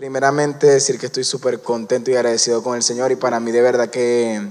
Primeramente decir que estoy súper contento y agradecido con el Señor, y para mí de verdad que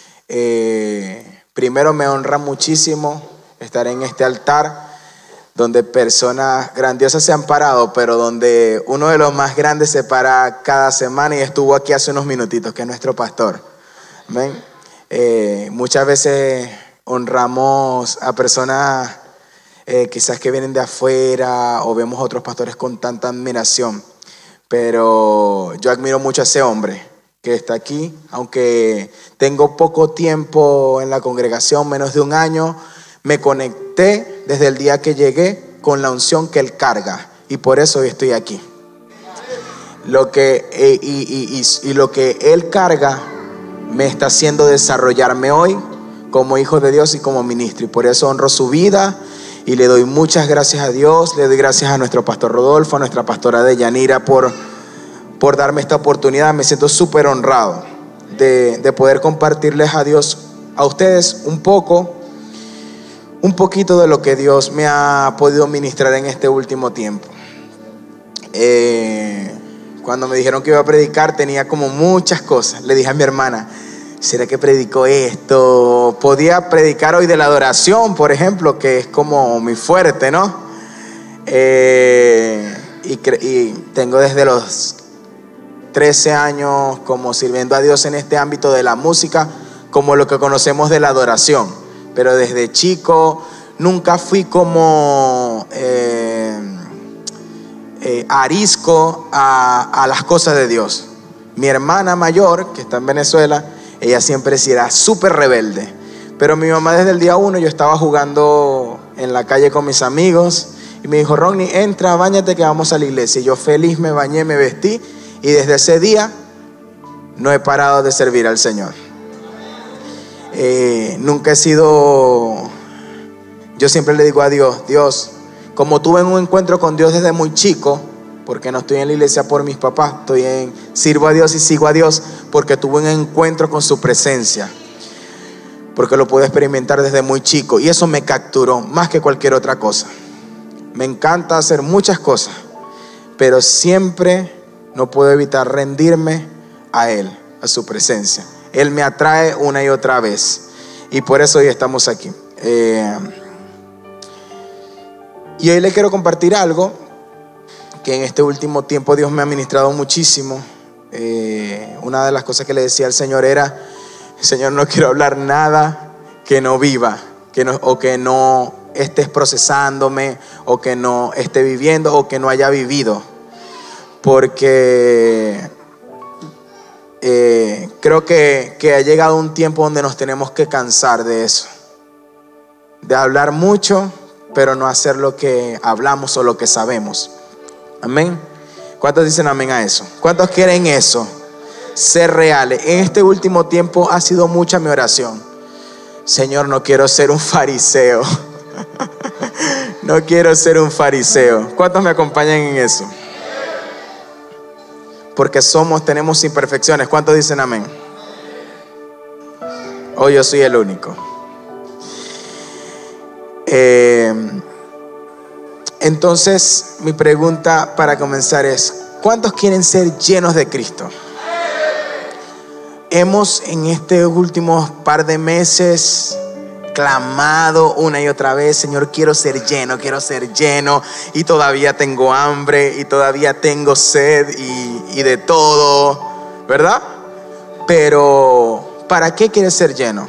primero me honra muchísimo estar en este altar donde personas grandiosas se han parado, pero donde uno de los más grandes se para cada semana y estuvo aquí hace unos minutitos, que es nuestro pastor. Amén. Muchas veces honramos a personas quizás que vienen de afuera, o vemos a otros pastores con tanta admiración, pero yo admiro mucho a ese hombre que está aquí. Aunque tengo poco tiempo en la congregación, menos de un año, me conecté desde el día que llegué con la unción que él carga, y por eso hoy estoy aquí. Lo que él carga me está haciendo desarrollarme hoy como hijo de Dios y como ministro, y por eso honro su vida y le doy muchas gracias a Dios. Le doy gracias a nuestro pastor Rodolfo, a nuestra pastora Deyanira por darme esta oportunidad. Me siento súper honrado de poder compartirles a Dios, a ustedes, un poquito de lo que Dios me ha podido ministrar en este último tiempo. Cuando me dijeron que iba a predicar, tenía como muchas cosas. Le dije a mi hermana: ¿será que predico esto? Podía predicar hoy de la adoración, por ejemplo, que es como mi fuerte, ¿no? Y tengo desde los 13 años como sirviendo a Dios en este ámbito de la música, como lo que conocemos de la adoración. Pero desde chico nunca fui como arisco a las cosas de Dios. Mi hermana mayor, que está en Venezuela, ella siempre sí era súper rebelde. Pero mi mamá, desde el día 1, yo estaba jugando en la calle con mis amigos y me dijo: Ronnie, entra, báñate que vamos a la iglesia. Y yo feliz me bañé, me vestí, y desde ese día no he parado de servir al Señor. Nunca he sido... Yo siempre le digo a Dios: Dios, como tuve un encuentro con Dios desde muy chico, porque no estoy en la iglesia por mis papás, sirvo a Dios y sigo a Dios porque tuve un encuentro con su presencia, porque lo pude experimentar desde muy chico, y eso me capturó más que cualquier otra cosa. Me encanta hacer muchas cosas, pero siempre no puedo evitar rendirme a Él, a su presencia. Él me atrae una y otra vez, y por eso hoy estamos aquí. Y hoy le quiero compartir algo que en este último tiempo Dios me ha ministrado muchísimo. Una de las cosas que le decía al Señor era: Señor, no quiero hablar nada que no viva, o que no estés procesándome, o que no esté viviendo, o que no haya vivido, porque creo que ha llegado un tiempo donde nos tenemos que cansar de eso, de hablar mucho pero no hacer lo que hablamos o lo que sabemos. Amén. ¿Cuántos dicen amén a eso? ¿Cuántos quieren eso? Ser reales. En este último tiempo ha sido mucha mi oración: Señor, no quiero ser un fariseo. No quiero ser un fariseo. ¿Cuántos me acompañan en eso? Porque tenemos imperfecciones. ¿Cuántos dicen amén? O yo soy el único. Entonces, mi pregunta para comenzar es: ¿cuántos quieren ser llenos de Cristo? Hemos en este últimos par de meses clamado una y otra vez: Señor, quiero ser lleno, y todavía tengo hambre, y todavía tengo sed, y de todo, ¿verdad? Pero ¿para qué quieres ser lleno?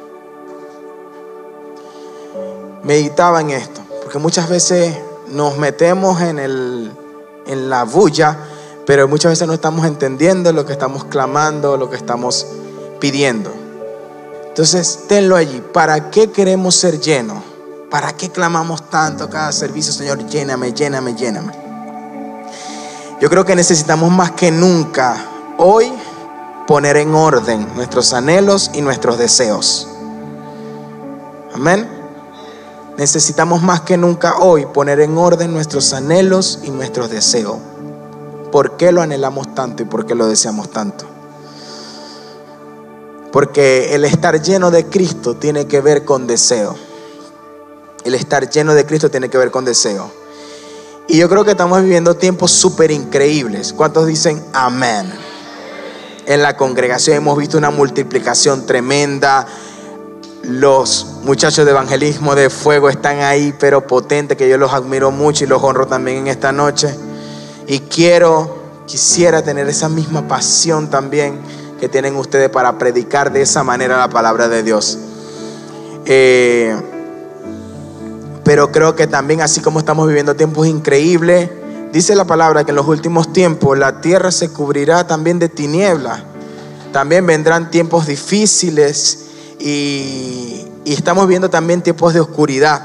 Meditaba en esto, porque muchas veces nos metemos en la bulla, pero muchas veces no estamos entendiendo lo que estamos clamando, lo que estamos pidiendo. Entonces, tenlo allí. ¿Para qué queremos ser llenos? ¿Para qué clamamos tanto cada servicio? Señor, lléname, lléname, lléname. Yo creo que necesitamos más que nunca hoy poner en orden nuestros anhelos y nuestros deseos. Amén. Necesitamos más que nunca hoy poner en orden nuestros anhelos y nuestros deseos. ¿Por qué lo anhelamos tanto y por qué lo deseamos tanto? Porque el estar lleno de Cristo tiene que ver con deseo. El estar lleno de Cristo tiene que ver con deseo. Y yo creo que estamos viviendo tiempos súper increíbles. ¿Cuántos dicen amén? En la congregación hemos visto una multiplicación tremenda. Los muchachos de evangelismo de fuego están ahí, pero potentes, que yo los admiro mucho y los honro también en esta noche. Y quisiera tener esa misma pasión también que tienen ustedes para predicar de esa manera la palabra de Dios. Pero creo que también, así como estamos viviendo tiempos increíbles, dice la palabra que en los últimos tiempos la tierra se cubrirá también de tinieblas. También vendrán tiempos difíciles y estamos viendo también tiempos de oscuridad,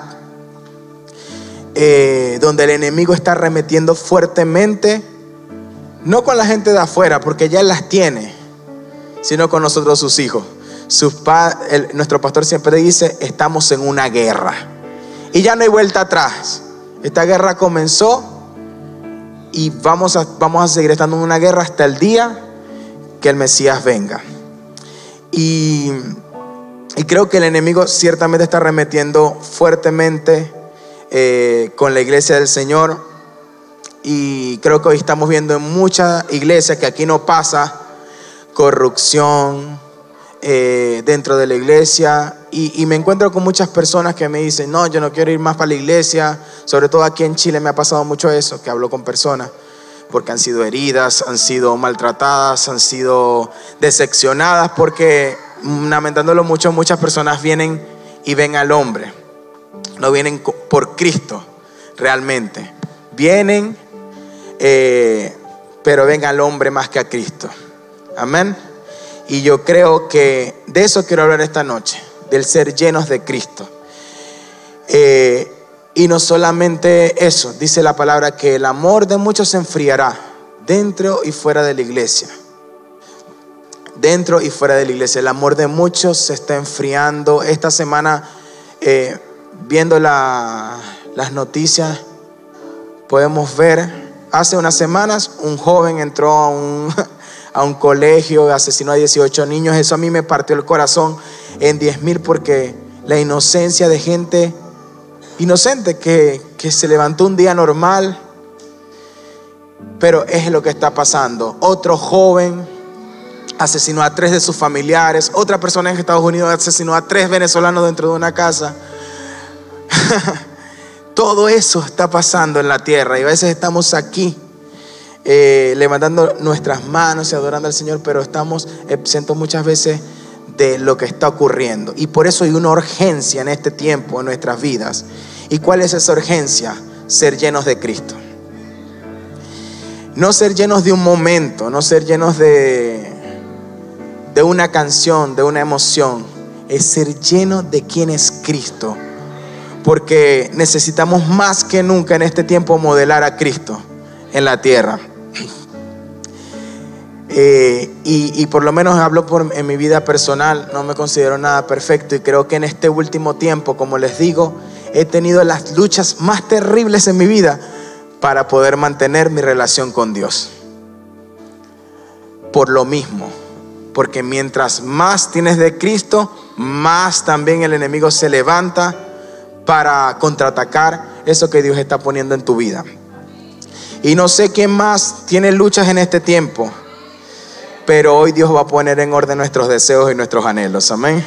donde el enemigo está arremetiendo fuertemente, no con la gente de afuera, porque ya él las tiene, sino con nosotros, sus hijos. Nuestro pastor siempre dice: estamos en una guerra y ya no hay vuelta atrás. Esta guerra comenzó y vamos a seguir estando en una guerra hasta el día que el Mesías venga. Y creo que el enemigo ciertamente está arremetiendo fuertemente con la iglesia del Señor. Y creo que hoy estamos viendo en muchas iglesias que aquí no pasa corrupción dentro de la iglesia. Y me encuentro con muchas personas que me dicen: no, yo no quiero ir más para la iglesia. Sobre todo aquí en Chile me ha pasado mucho eso, que hablo con personas porque han sido heridas, han sido maltratadas, han sido decepcionadas, porque lamentándolo mucho, muchas personas vienen y ven al hombre, no vienen por Cristo realmente. Vienen, pero ven al hombre más que a Cristo. Amén. Y yo creo que de eso quiero hablar esta noche, del ser llenos de Cristo. Y no solamente eso, dice la palabra que el amor de muchos se enfriará dentro y fuera de la iglesia. Dentro y fuera de la iglesia, el amor de muchos se está enfriando. Esta semana, viendo las noticias, podemos ver, hace unas semanas un joven entró a un colegio, asesinó a 18 niños. Eso a mí me partió el corazón en 10,000, porque la inocencia de gente inocente que se levantó un día normal. Pero es lo que está pasando. Otro joven asesinó a 3 de sus familiares. Otra persona en Estados Unidos asesinó a 3 venezolanos dentro de una casa. Todo eso está pasando en la tierra. Y a veces estamos aquí levantando nuestras manos y adorando al Señor, pero estamos exentos muchas veces de lo que está ocurriendo. Y por eso hay una urgencia en este tiempo en nuestras vidas. ¿Y cuál es esa urgencia? Ser llenos de Cristo. No ser llenos de un momento, no ser llenos de una canción, de una emoción. Es ser llenos de quién es Cristo. Porque necesitamos más que nunca en este tiempo modelar a Cristo en la tierra. Y por lo menos hablo en mi vida personal. No me considero nada perfecto, y creo que en este último tiempo, como les digo, he tenido las luchas más terribles en mi vida para poder mantener mi relación con Dios. Por lo mismo, porque mientras más tienes de Cristo, más también el enemigo se levanta para contraatacar eso que Dios está poniendo en tu vida. Y no sé quién más tiene luchas en este tiempo, pero hoy Dios va a poner en orden nuestros deseos y nuestros anhelos. Amén.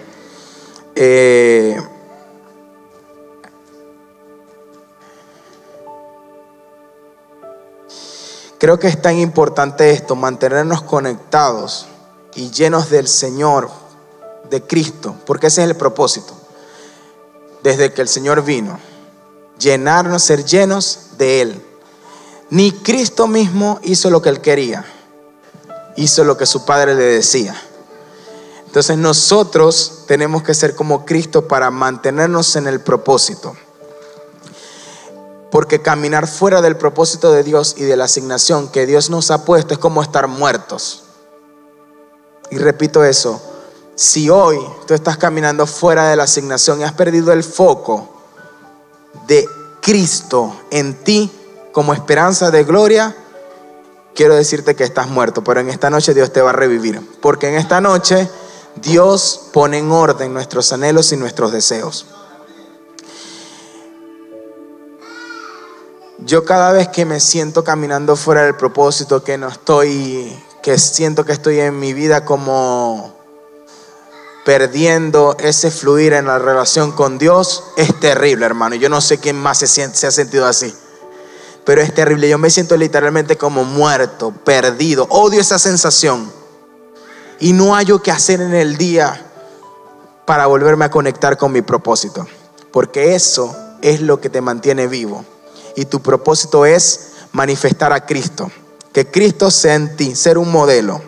Creo que es tan importante esto, mantenernos conectados y llenos del Señor, de Cristo, porque ese es el propósito. Desde que el Señor vino, llenarnos, ser llenos de Él. Ni Cristo mismo hizo lo que Él quería, hizo lo que su Padre le decía. Entonces nosotros tenemos que ser como Cristo para mantenernos en el propósito. Porque caminar fuera del propósito de Dios y de la asignación que Dios nos ha puesto es como estar muertos. Y repito eso, si hoy tú estás caminando fuera de la asignación y has perdido el foco de Cristo en ti como esperanza de gloria, quiero decirte que estás muerto. Pero en esta noche Dios te va a revivir, porque en esta noche Dios pone en orden nuestros anhelos y nuestros deseos. Yo cada vez que me siento caminando fuera del propósito, que siento que estoy en mi vida como perdiendo ese fluir en la relación con Dios, es terrible, hermano. Yo no sé quién más se ha sentido así, pero es terrible. Yo me siento literalmente como muerto, perdido. Odio esa sensación y no hallo qué hacer en el día para volverme a conectar con mi propósito, porque eso es lo que te mantiene vivo. Y tu propósito es manifestar a Cristo, que Cristo sea en ti, ser un modelo.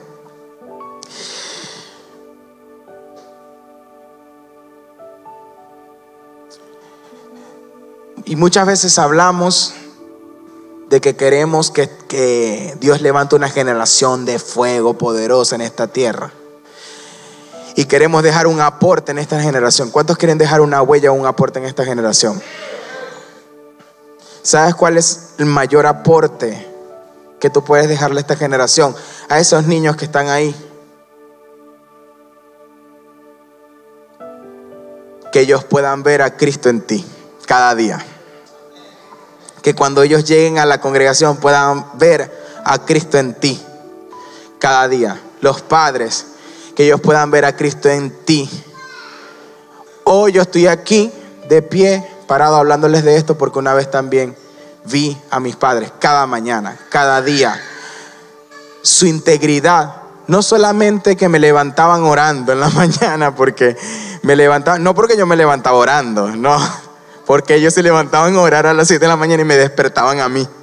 Y muchas veces hablamos de que queremos que Dios levante una generación de fuego poderosa en esta tierra. Y queremos dejar un aporte en esta generación. ¿Cuántos quieren dejar una huella o un aporte en esta generación? ¿Sabes cuál es el mayor aporte que tú puedes dejarle a esta generación? A esos niños que están ahí. Que ellos puedan ver a Cristo en ti cada día. Que cuando ellos lleguen a la congregación puedan ver a Cristo en ti cada día. Los padres, que ellos puedan ver a Cristo en ti. Hoy yo estoy aquí de pie, parado, hablándoles de esto porque una vez también vi a mis padres cada mañana, cada día. Su integridad, no solamente que me levantaban orando en la mañana, porque me levantaban, no porque yo me levantaba orando, no, porque ellos se levantaban a orar a las 7 de la mañana y me despertaban a mí,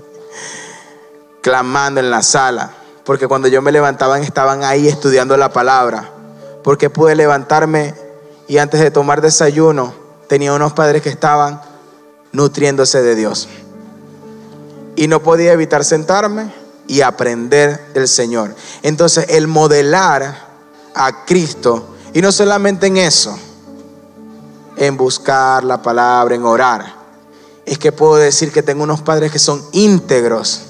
clamando en la sala. Porque cuando yo me levantaba estaban ahí estudiando la palabra. Porque pude levantarme y antes de tomar desayuno tenía unos padres que estaban nutriéndose de Dios. Y no podía evitar sentarme y aprender del Señor. Entonces el modelar a Cristo, y no solamente en eso, en buscar la palabra, en orar, es que puedo decir que tengo unos padres que son íntegros.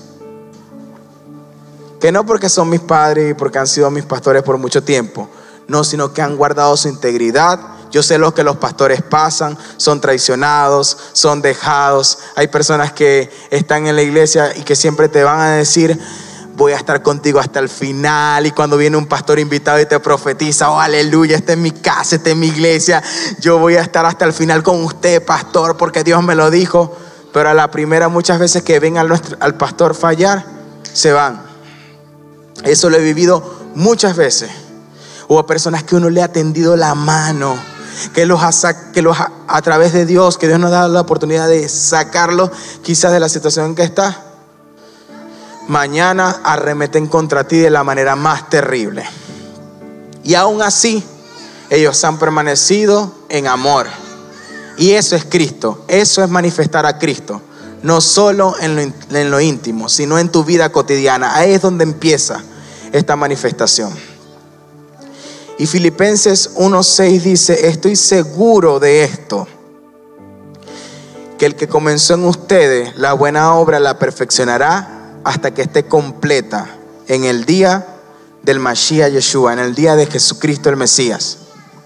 Que no porque son mis padres y porque han sido mis pastores por mucho tiempo, no, sino que han guardado su integridad. Yo sé lo que los pastores pasan, son traicionados, son dejados. Hay personas que están en la iglesia y que siempre te van a decir: voy a estar contigo hasta el final. Y cuando viene un pastor invitado y te profetiza: oh, aleluya, esta es mi casa, esta es mi iglesia, yo voy a estar hasta el final con usted, pastor, porque Dios me lo dijo. Pero a la primera, muchas veces que ven al pastor fallar, se van. Eso lo he vivido muchas veces. Hubo personas que uno le ha tendido la mano, que a través de Dios, que Dios nos da la oportunidad de sacarlos quizás de la situación en que está. Mañana arremeten contra ti de la manera más terrible. Y aún así, ellos han permanecido en amor. Y eso es Cristo. Eso es manifestar a Cristo. No solo en lo íntimo, sino en tu vida cotidiana. Ahí es donde empieza esta manifestación. Y Filipenses 1:6 dice: estoy seguro de esto, que el que comenzó en ustedes la buena obra la perfeccionará hasta que esté completa en el día del Mashiach Yeshua, en el día de Jesucristo el Mesías.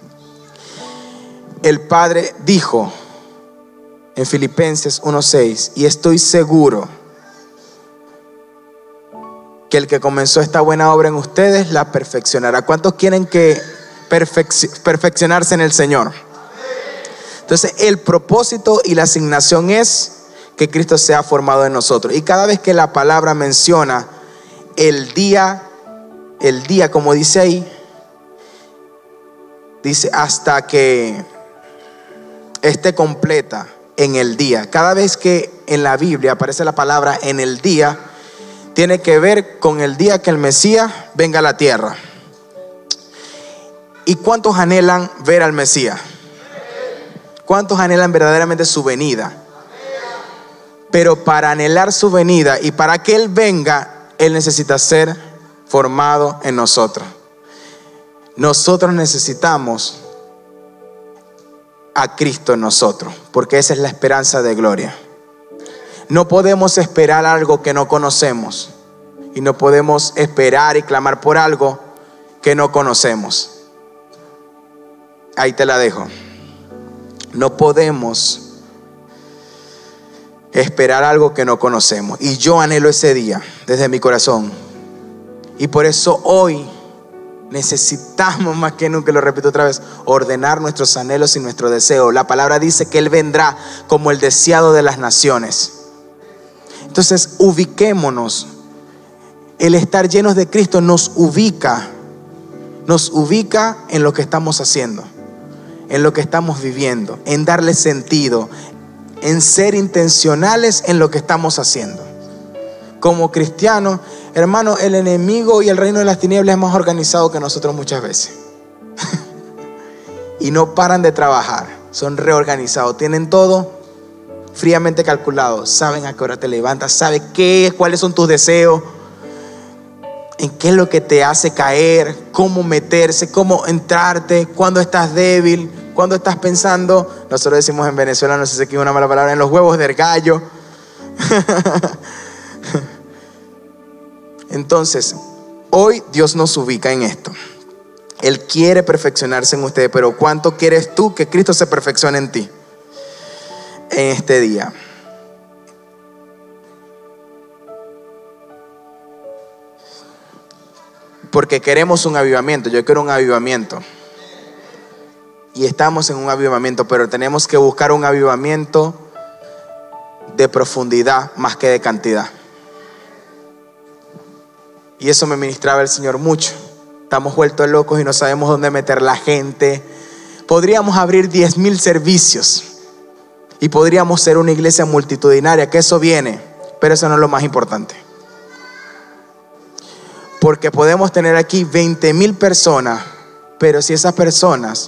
El Padre dijo en Filipenses 1:6: y estoy seguro que el que comenzó esta buena obra en ustedes la perfeccionará. ¿Cuántos quieren que perfeccionarse en el Señor? Entonces el propósito y la asignación es que Cristo sea formado en nosotros. Y cada vez que la palabra menciona el día, como dice ahí, dice hasta que esté completa en el día. Cada vez que en la Biblia aparece la palabra en el día, tiene que ver con el día que el Mesías venga a la tierra. ¿Y cuántos anhelan ver al Mesías? ¿Cuántos anhelan verdaderamente su venida? Pero para anhelar su venida y para que Él venga, Él necesita ser formado en nosotros. Nosotros necesitamos a Cristo en nosotros, porque esa es la esperanza de gloria. No podemos esperar algo que no conocemos, y no podemos esperar y clamar por algo que no conocemos. Ahí te la dejo. No podemos esperar algo que no conocemos. Y yo anhelo ese día desde mi corazón. Y por eso hoy necesitamos más que nunca, lo repito otra vez, ordenar nuestros anhelos y nuestros deseos. La palabra dice que Él vendrá como el deseado de las naciones. Entonces ubiquémonos. El estar llenos de Cristo nos ubica en lo que estamos haciendo, en lo que estamos viviendo, en darle sentido, en ser intencionales en lo que estamos haciendo. Como cristianos, hermano, el enemigo y el reino de las tinieblas es más organizado que nosotros muchas veces. Y no paran de trabajar, son reorganizados, tienen todo fríamente calculado, saben a qué hora te levantas, saben cuáles son tus deseos, en qué es lo que te hace caer, cómo meterse, cómo entrarte, cuando estás débil, cuando estás pensando, nosotros decimos en Venezuela, no sé si aquí es una mala palabra, en los huevos del gallo. Entonces, hoy Dios nos ubica en esto. Él quiere perfeccionarse en usted, pero ¿cuánto quieres tú que Cristo se perfeccione en ti en este día? Porque queremos un avivamiento. Yo quiero un avivamiento. Y estamos en un avivamiento, pero tenemos que buscar un avivamiento de profundidad más que de cantidad. Y eso me ministraba el Señor mucho. Estamos vueltos locos y no sabemos dónde meter la gente. Podríamos abrir 10,000 servicios y podríamos ser una iglesia multitudinaria, que eso viene, pero eso no es lo más importante. Porque podemos tener aquí 20,000 personas, pero si esas personas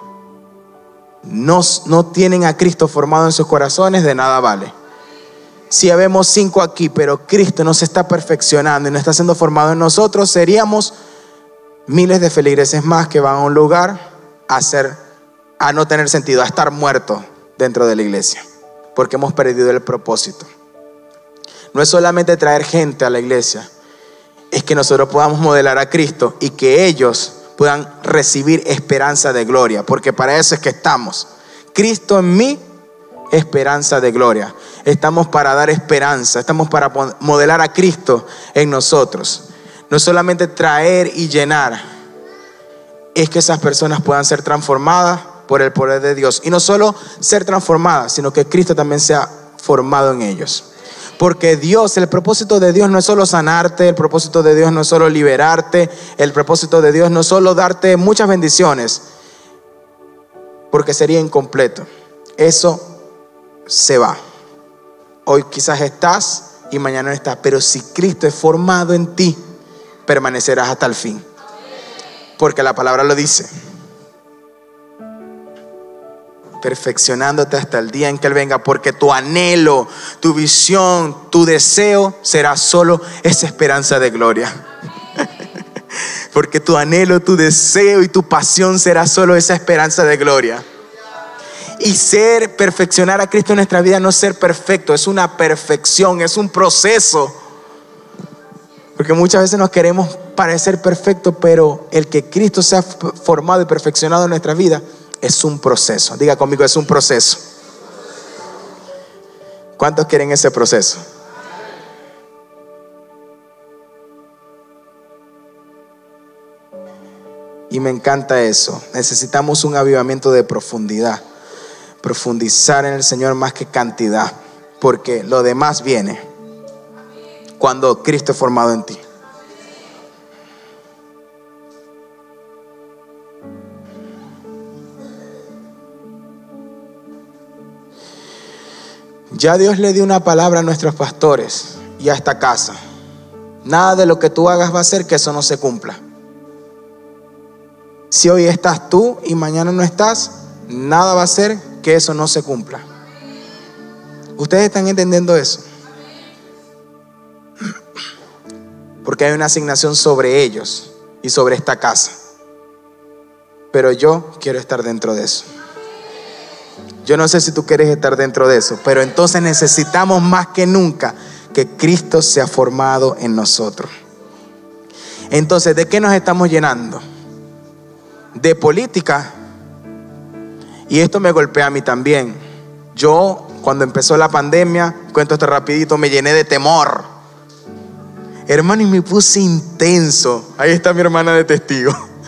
no tienen a Cristo formado en sus corazones, de nada vale. Si habemos 5 aquí, pero Cristo no se está perfeccionando y no está siendo formado en nosotros, seríamos miles de feligreses más que van a un lugar a no tener sentido, a estar muertos dentro de la iglesia, porque hemos perdido el propósito. No es solamente traer gente a la iglesia, es que nosotros podamos modelar a Cristo y que ellos puedan recibir esperanza de gloria, porque para eso es que estamos. Cristo en mí, esperanza de gloria. Estamos para dar esperanza, estamos para modelar a Cristo en nosotros. No solamente traer y llenar, es que esas personas puedan ser transformadas por el poder de Dios. Y no solo ser transformadas, sino que Cristo también sea formado en ellos. Porque Dios, el propósito de Dios no es solo sanarte, el propósito de Dios no es solo liberarte, el propósito de Dios no es solo darte muchas bendiciones, porque sería incompleto. Eso se va. Hoy quizás estás y mañana no estás, pero si Cristo es formado en ti, permanecerás hasta el fin. Porque la palabra lo dice. Perfeccionándote hasta el día en que Él venga, porque tu anhelo, tu visión, tu deseo será solo esa esperanza de gloria. Porque tu anhelo, tu deseo y tu pasión será solo esa esperanza de gloria. Y perfeccionar a Cristo en nuestra vida no es ser perfecto, es una perfección, es un proceso. Porque muchas veces nos queremos parecer perfectos, pero el que Cristo sea formado y perfeccionado en nuestra vida es un proceso. Diga conmigo, es un proceso. ¿Cuántos quieren ese proceso? Y me encanta eso. Necesitamos un avivamiento de profundidad. Profundizar en el Señor más que cantidad. Porque lo demás viene cuando Cristo es formado en ti. Ya Dios le dio una palabra a nuestros pastores y a esta casa. Nada de lo que tú hagas va a hacer que eso no se cumpla. Si hoy estás tú y mañana no estás, nada va a hacer que eso no se cumpla. ¿Ustedes están entendiendo eso? Porque hay una asignación sobre ellos y sobre esta casa. Pero yo quiero estar dentro de eso. Yo no sé si tú quieres estar dentro de eso, pero entonces necesitamos más que nunca que Cristo sea formado en nosotros. Entonces, ¿de qué nos estamos llenando? De política. Y esto me golpea a mí también. Yo Cuando empezó la pandemia, cuento esto rapidito, me llené de temor. Hermano, y me puse intenso. Ahí está mi hermana de testigo.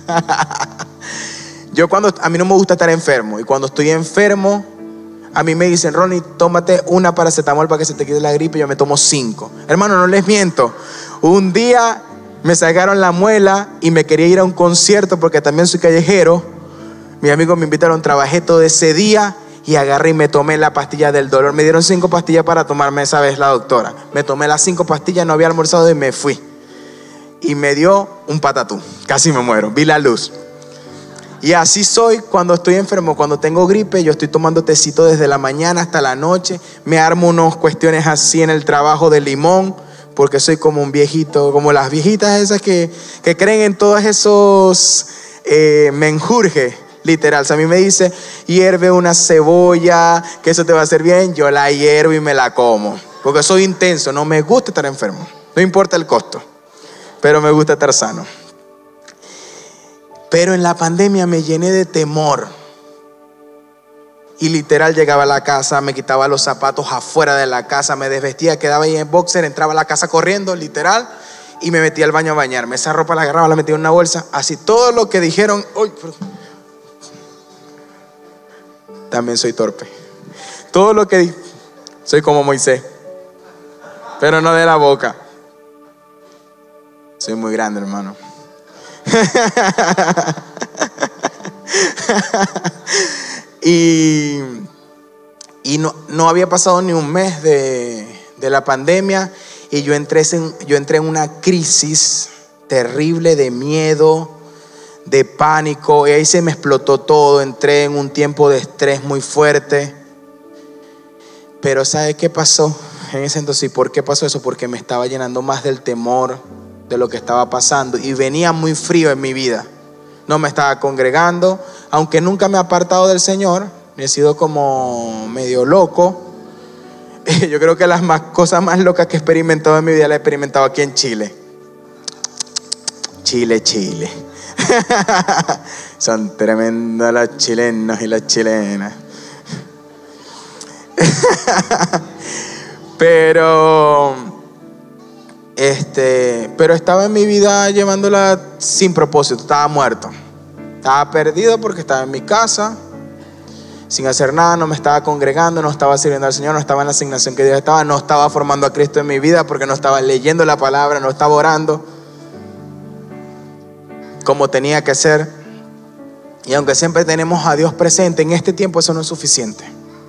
A mí no me gusta estar enfermo. Y cuando estoy enfermo, a mí me dicen, Ronnie, tómate una paracetamol para que se te quite la gripe. Y yo me tomo 5. Hermano, no les miento. Un día me sacaron la muela y me quería ir a un concierto porque también soy callejero. Mis amigos me invitaron, trabajé todo ese día y agarré y me tomé la pastilla del dolor. Me dieron 5 pastillas para tomarme esa vez la doctora. Me tomé las 5 pastillas, no había almorzado y me fui. Y me dio un patatú. Casi me muero. Vi la luz. Y así soy cuando estoy enfermo. Cuando tengo gripe, yo estoy tomando tecito desde la mañana hasta la noche. Me armo unas cuestiones así en el trabajo de limón, porque soy como un viejito, como las viejitas esas que creen en todos esos menjurjes. Literal, o sea, a mí me dice, hierve una cebolla, que eso te va a hacer bien. Yo la hiervo y me la como, porque soy intenso, no me gusta estar enfermo. No importa el costo, pero me gusta estar sano. Pero en la pandemia me llené de temor. Y literal llegaba a la casa, me quitaba los zapatos afuera de la casa, me desvestía, quedaba ahí en boxer, entraba a la casa corriendo, literal, y me metía al baño a bañarme. Esa ropa la agarraba, la metía en una bolsa, así todo lo que dijeron. ¡Uy! También soy torpe. Todo lo que soy como Moisés, pero no de la boca. Soy muy grande, hermano. y no había pasado ni un mes de la pandemia y yo entré en una crisis terrible de miedo, de pánico, y ahí se me explotó todo. Entré en un tiempo de estrés muy fuerte. Pero ¿sabe qué pasó en ese entonces? ¿Y por qué pasó eso? Porque me estaba llenando más del temor de lo que estaba pasando y venía muy frío en mi vida. No me estaba congregando, aunque nunca me he apartado del Señor. He sido como medio loco. Yo creo que las cosas más locas que he experimentado en mi vida las he experimentado aquí en Chile. Chile. Son tremendos los chilenos y las chilenas. Pero estaba en mi vida llevándola sin propósito. Estaba muerto, estaba perdido porque estaba en mi casa sin hacer nada, no me estaba congregando, no estaba sirviendo al Señor, no estaba en la asignación que Dios estaba, no estaba formando a Cristo en mi vida porque no estaba leyendo la palabra, no estaba orando como tenía que ser. Y aunque siempre tenemos a Dios presente, en este tiempo eso no es suficiente.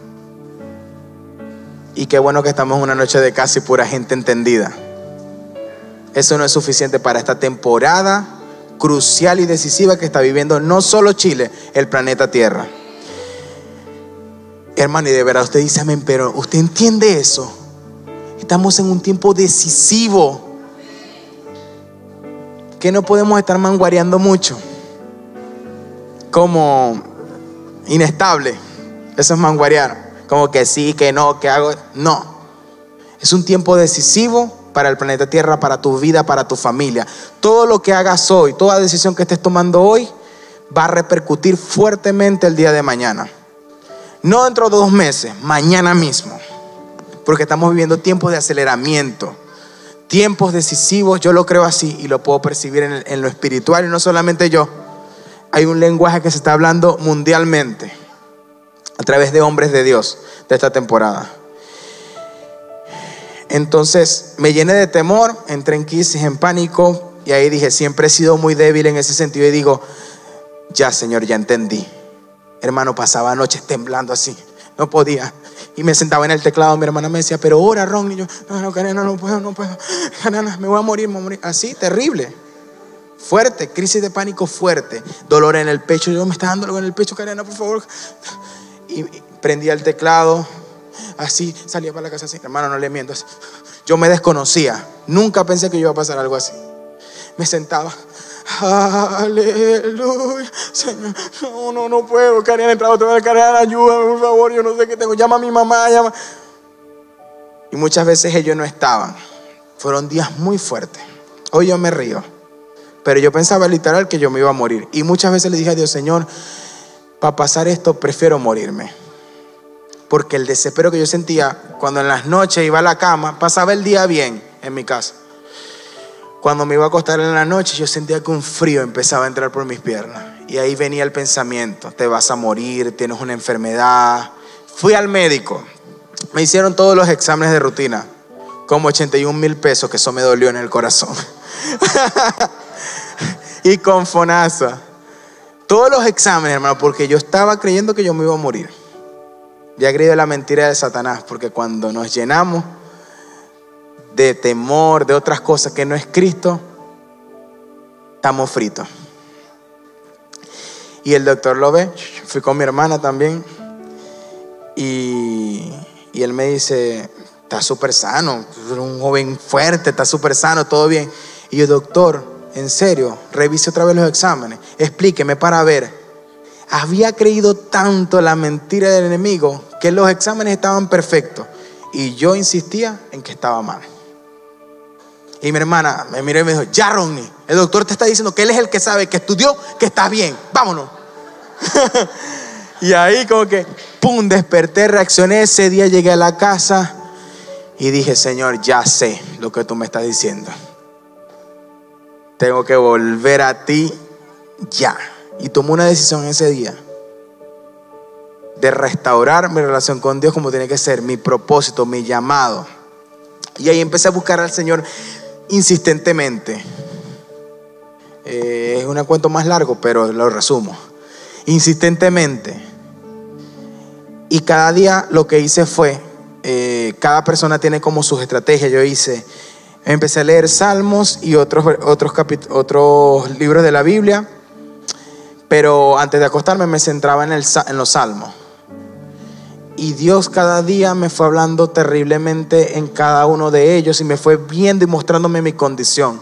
Y qué bueno que estamos en una noche de casi pura gente entendida. Eso no es suficiente para esta temporada crucial y decisiva que está viviendo no solo Chile, el planeta Tierra. Hermano, y de verdad usted dice amén, pero ¿usted entiende eso? Estamos en un tiempo decisivo que no podemos estar manguareando mucho, como inestable. Eso es manguarear, como que sí, que no, que hago. No, es un tiempo decisivo para el planeta Tierra, para tu vida, para tu familia. Todo lo que hagas hoy, toda decisión que estés tomando hoy va a repercutir fuertemente el día de mañana. No dentro de 2 meses, mañana mismo. Porque estamos viviendo tiempos de aceleramiento, tiempos decisivos. Yo lo creo así y lo puedo percibir en lo espiritual. Y no solamente yo. Hay un lenguaje que se está hablando mundialmente a través de hombres de Dios de esta temporada. Entonces me llené de temor, entré en crisis, en pánico. Y ahí dije, siempre he sido muy débil en ese sentido. Y digo, ya Señor, ya entendí. Hermano, pasaba noches temblando así, no podía. Y me sentaba en el teclado, mi hermana me decía, pero ora, Ron. Y yo, no, Karena, no puedo. Karena, me voy a morir. Así, terrible. Fuerte, crisis de pánico fuerte. Dolor en el pecho, yo me está dando algo en el pecho, Karena, por favor. Y prendía el teclado, así, salía para la casa así. Hermano, no le miento. Yo me desconocía, nunca pensé que iba a pasar algo así. Me sentaba. Aleluya, Señor. No puedo. Karena, entraba otra vez. Karena, ayúdame, por favor. Yo no sé qué tengo. Llama a mi mamá, llama. Y muchas veces ellos no estaban. Fueron días muy fuertes. Hoy yo me río, pero yo pensaba literal que yo me iba a morir. Y muchas veces le dije a Dios, Señor, para pasar esto prefiero morirme. porque el desespero que yo sentía cuando en las noches iba a la cama, pasaba el día bien en mi casa. Cuando me iba a acostar en la noche, yo sentía que un frío empezaba a entrar por mis piernas. Y ahí venía el pensamiento: te vas a morir, tienes una enfermedad. Fui al médico, me hicieron todos los exámenes de rutina, como 81,000 pesos, que eso me dolió en el corazón. Y con FONASA, todos los exámenes, hermano, porque yo estaba creyendo que yo me iba a morir. Ya creí de la mentira de Satanás, porque cuando nos llenamos de temor, de otras cosas que no es Cristo, estamos fritos. Y el doctor lo ve, fui con mi hermana también, y él me dice: está súper sano, eres un joven fuerte, está súper sano, todo bien. Y yo: doctor, en serio, revise otra vez los exámenes, explíqueme para ver. Había creído tanto la mentira del enemigo que los exámenes estaban perfectos y yo insistía en que estaba mal. Y mi hermana me miró y me dijo: ya, Rodney, el doctor te está diciendo que él es el que sabe, que estudió, que estás bien, vámonos. Y ahí como que pum, desperté, reaccioné. Ese día llegué a la casa y dije: Señor, ya sé lo que tú me estás diciendo, tengo que volver a ti ya. Y tomé una decisión ese día de restaurar mi relación con Dios como tiene que ser, mi propósito, mi llamado. Y ahí empecé a buscar al Señor insistentemente. Es un cuento más largo, pero lo resumo. Insistentemente. Y cada día lo que hice fue, cada persona tiene como sus estrategias. Yo empecé a leer Salmos y otros libros de la Biblia. Pero antes de acostarme me centraba en los Salmos. Y Dios cada día me fue hablando terriblemente en cada uno de ellos y me fue viendo y mostrándome mi condición.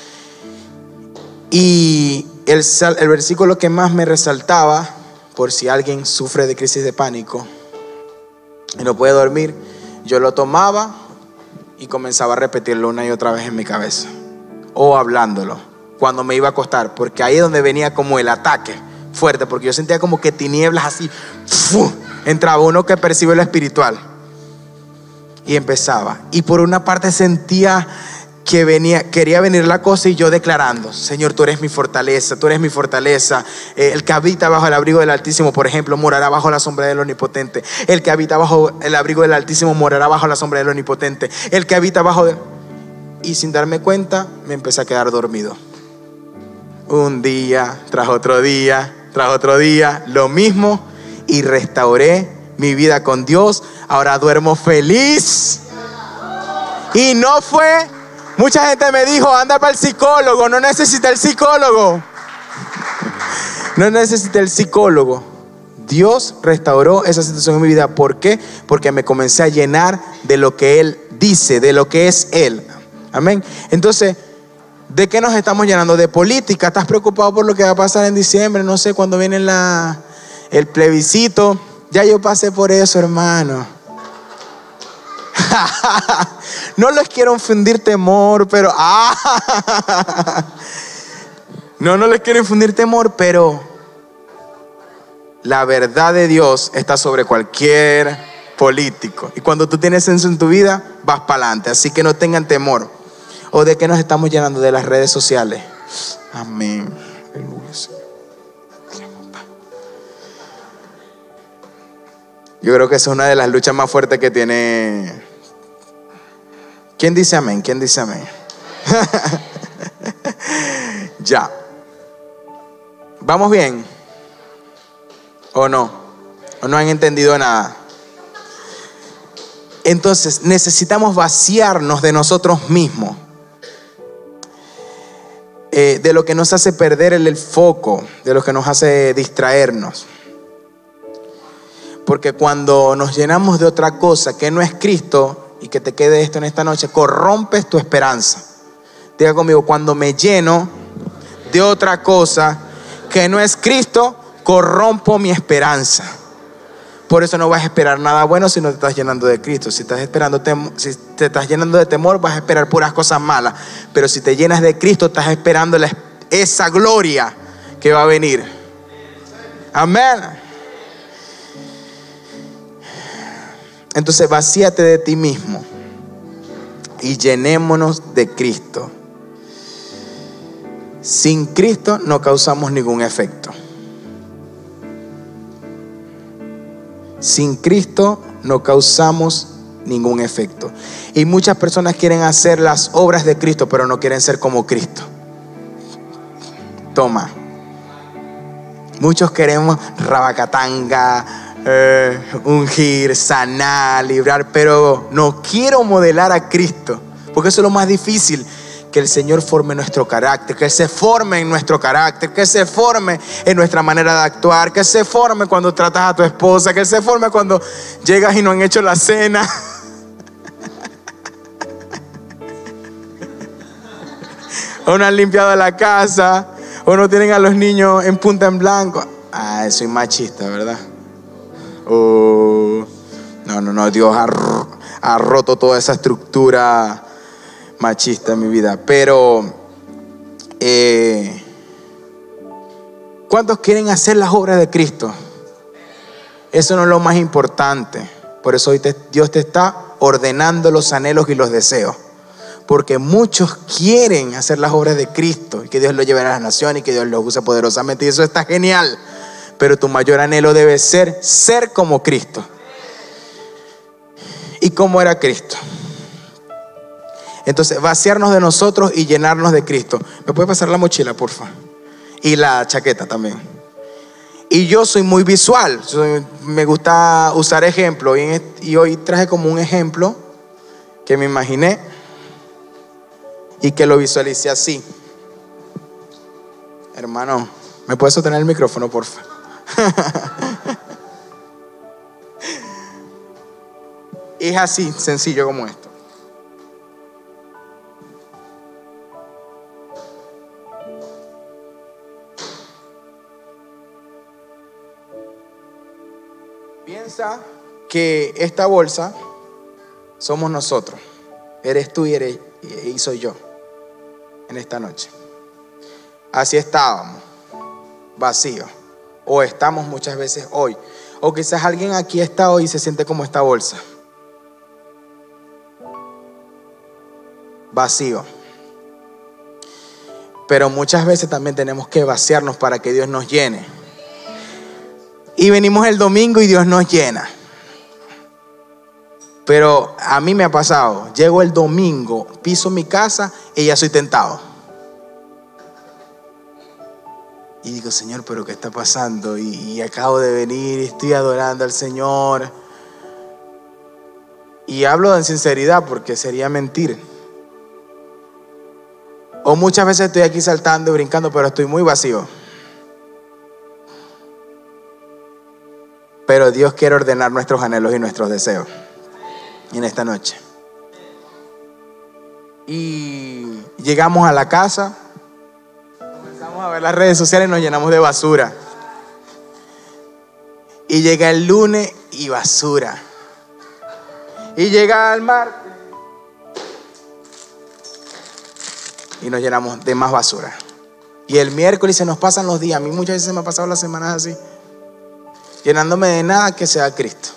Y el versículo que más me resaltaba, por si alguien sufre de crisis de pánico y no puede dormir, yo lo tomaba y comenzaba a repetirlo una y otra vez en mi cabeza, o hablándolo cuando me iba a acostar, porque ahí es donde venía como el ataque fuerte, porque yo sentía como que tinieblas así, entraba, uno que percibe lo espiritual, y empezaba. Y por una parte sentía que quería venir la cosa, y yo declarando: Señor, tú eres mi fortaleza, tú eres mi fortaleza. El que habita bajo el abrigo del Altísimo, por ejemplo, morará bajo la sombra del Omnipotente. El que habita bajo el abrigo del Altísimo morará bajo la sombra del Omnipotente. El que habita Y sin darme cuenta me empecé a quedar dormido. Un día tras otro día, lo mismo, y restauré mi vida con Dios. Ahora duermo feliz. Y no fue, mucha gente me dijo: anda para el psicólogo. No necesita el psicólogo. No necesité el psicólogo. Dios restauró esa situación en mi vida. ¿Por qué? Porque me comencé a llenar de lo que Él dice, de lo que es Él. Amén. Entonces, ¿de qué nos estamos llenando? De política. ¿Estás preocupado por lo que va a pasar en diciembre? No sé, cuando viene el plebiscito. Ya yo pasé por eso, hermano. No les quiero infundir temor, pero no les quiero infundir temor, pero la verdad de Dios está sobre cualquier político. Y cuando tú tienes eso en tu vida, vas para adelante. Así que no tengan temor. ¿O de qué nos estamos llenando? De las redes sociales. Amén. Yo creo que esa es una de las luchas más fuertes que tiene. ¿Quién dice amén? ¿Quién dice amén? Ya. ¿Vamos bien? ¿O no? ¿O no han entendido nada? Entonces necesitamos vaciarnos de nosotros mismos, de lo que nos hace perder el foco, de lo que nos hace distraernos. Porque cuando nos llenamos de otra cosa que no es Cristo, y que te quede esto en esta noche, corrompes tu esperanza. Diga conmigo: cuando me lleno de otra cosa que no es Cristo, corrompo mi esperanza. Por eso no vas a esperar nada bueno si no te estás llenando de Cristo. Si te estás llenando de temor, vas a esperar puras cosas malas. Pero si te llenas de Cristo, estás esperando esa gloria que va a venir. Amén. Entonces vacíate de ti mismo y llenémonos de Cristo. Sin Cristo no causamos ningún efecto. Sin Cristo no causamos ningún efecto. Y muchas personas quieren hacer las obras de Cristo, pero no quieren ser como Cristo. Toma. Muchos queremos rabacatanga, ungir, sanar, librar, pero no quiero modelar a Cristo, porque eso es lo más difícil. Que el Señor forme nuestro carácter, que Él se forme en nuestro carácter, que se forme en nuestra manera de actuar, que se forme cuando tratas a tu esposa, que se forme cuando llegas y no han hecho la cena. O no han limpiado la casa, o no tienen a los niños en punta en blanco. Ah, soy machista, ¿verdad? No, Dios ha roto toda esa estructura machista en mi vida. Pero ¿cuántos quieren hacer las obras de Cristo? Eso no es lo más importante. Por eso hoy Dios te está ordenando los anhelos y los deseos, porque muchos quieren hacer las obras de Cristo y que Dios los lleve a las naciones y que Dios los use poderosamente, y eso está genial. Pero tu mayor anhelo debe ser como Cristo. ¿Y cómo era Cristo? Entonces, vaciarnos de nosotros y llenarnos de Cristo. ¿Me puede pasar la mochila, porfa? Y la chaqueta también. Y yo soy muy visual. Me gusta usar ejemplos. Y hoy traje como un ejemplo que me imaginé y que lo visualicé así. Hermano, ¿me puedes sostener el micrófono, porfa? Es así, sencillo como esto. Piensa que esta bolsa somos nosotros. Eres tú y soy yo en esta noche. Así estábamos, vacíos. O estamos muchas veces hoy. O quizás alguien aquí está hoy y se siente como esta bolsa. Vacío. Pero muchas veces también tenemos que vaciarnos para que Dios nos llene. Y venimos el domingo y Dios nos llena. Pero a mí me ha pasado, llego el domingo, piso mi casa y ya soy tentado. Y digo, Señor, ¿pero qué está pasando? Y acabo de venir y estoy adorando al Señor. Y hablo en sinceridad porque sería mentir. O muchas veces estoy aquí saltando y brincando, pero estoy muy vacío. Pero Dios quiere ordenar nuestros anhelos y nuestros deseos en esta noche. Y llegamos a la casa, comenzamos a ver las redes sociales y nos llenamos de basura. Y llega el lunes y basura. Y llega el martes y nos llenamos de más basura. Y el miércoles se nos pasan los días. A mí muchas veces se me ha pasado las semanas así, llenándome de nada que sea Cristo.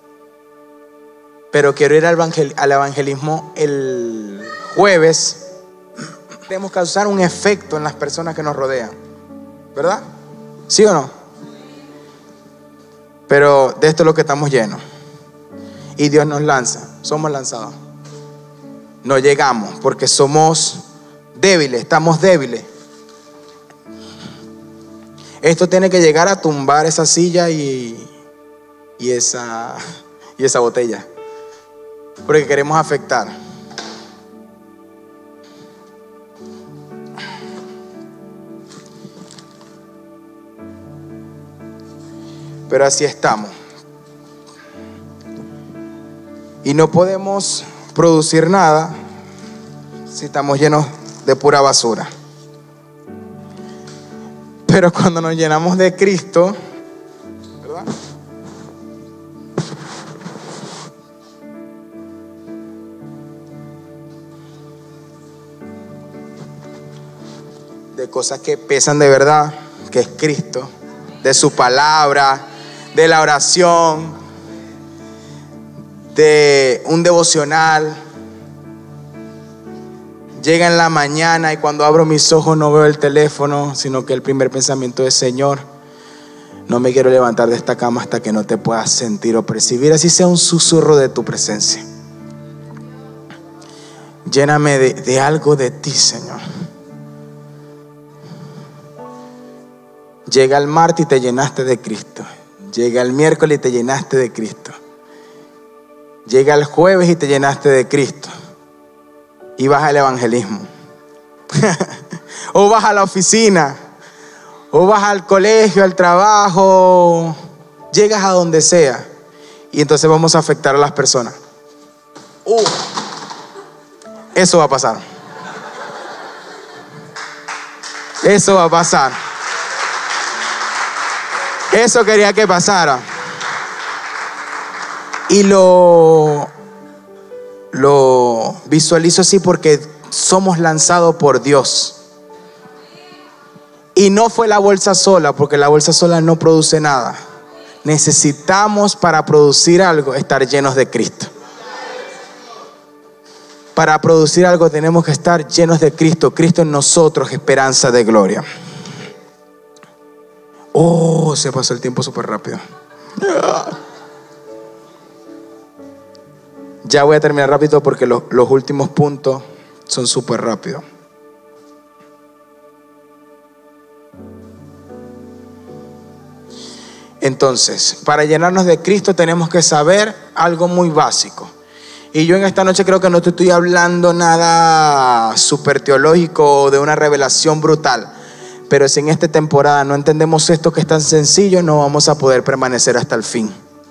Pero quiero ir al evangelismo el jueves. Debemos causar un efecto en las personas que nos rodean, ¿verdad? ¿Sí o no? Pero de esto es lo que estamos llenos. Y Dios nos lanza. Somos lanzados. No llegamos porque somos débiles, estamos débiles. Esto tiene que llegar a tumbar esa silla y esa botella, porque queremos afectar. Pero así estamos. Y no podemos producir nada si estamos llenos de pura basura. Pero cuando nos llenamos de Cristo, ¿verdad? De cosas que pesan de verdad, que es Cristo, de su palabra, de la oración, de un devocional. Llega en la mañana y cuando abro mis ojos no veo el teléfono, sino que el primer pensamiento es: Señor, no me quiero levantar de esta cama hasta que no te puedas sentir o percibir, así sea un susurro de tu presencia. Lléname de algo de ti, Señor. Llega el martes y te llenaste de Cristo. Llega el miércoles y te llenaste de Cristo. Llega el jueves y te llenaste de Cristo. Y vas al evangelismo. O vas a la oficina. O vas al colegio, al trabajo. Llegas a donde sea. Y entonces vamos a afectar a las personas. Eso va a pasar. Eso va a pasar. Eso quería que pasara. Y lo visualizo así porque somos lanzados por Dios. Y no fue la bolsa sola, porque la bolsa sola no produce nada. Necesitamos, para producir algo, estar llenos de Cristo. Para producir algo tenemos que estar llenos de Cristo. Cristo en nosotros, esperanza de gloria. Se pasó el tiempo súper rápido. Ya voy a terminar rápido porque los últimos puntos son súper rápidos. Entonces, para llenarnos de Cristo tenemos que saber algo muy básico. Y yo en esta noche creo que no te estoy hablando nada súper teológico o de una revelación brutal. Pero si en esta temporada no entendemos esto que es tan sencillo, no vamos a poder permanecer hasta el fin.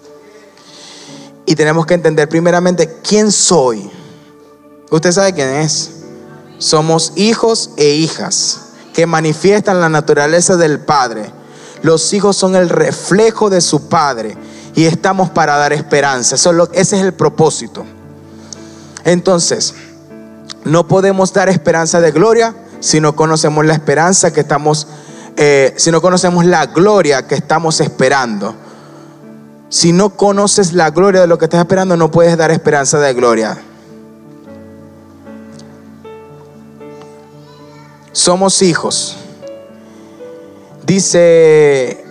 Y tenemos que entender primeramente quién soy. Usted sabe quién es. Somos hijos e hijas que manifiestan la naturaleza del Padre. Los hijos son el reflejo de su Padre y estamos para dar esperanza. Ese es el propósito. Entonces, no podemos dar esperanza de gloria si no conocemos la esperanza que estamos, si no conocemos la gloria que estamos esperando. Si no conoces la gloria de lo que estás esperando, no puedes dar esperanza de gloria. Somos hijos. Dice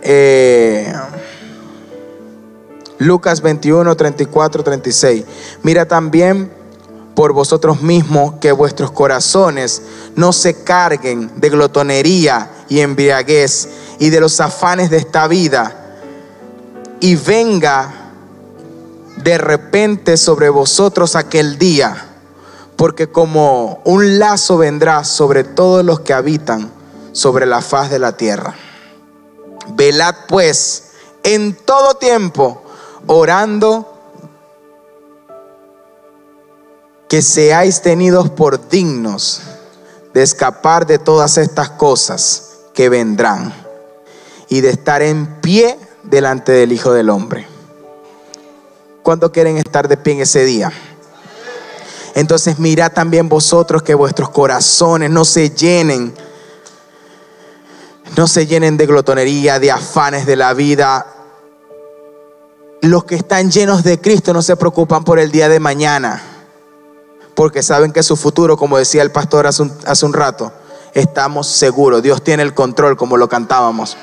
Lucas 21, 34, 36. Mira también por vosotros mismos que vuestros corazones no se carguen de glotonería y embriaguez y de los afanes de esta vida, y venga de repente sobre vosotros aquel día, porque como un lazo vendrá sobre todos los que habitan sobre la faz de la tierra. Velad pues en todo tiempo, orando que seáis tenidos por dignos de escapar de todas estas cosas que vendrán y de estar en pie delante del Hijo del Hombre. ¿Cuántos quieren estar de pie en ese día? Entonces mirad también vosotros que vuestros corazones no se llenen de glotonería, de afanes de la vida. Los que están llenos de Cristo no se preocupan por el día de mañana, porque saben que su futuro, como decía el pastor hace un rato, estamos seguros. Dios tiene el control, como lo cantábamos.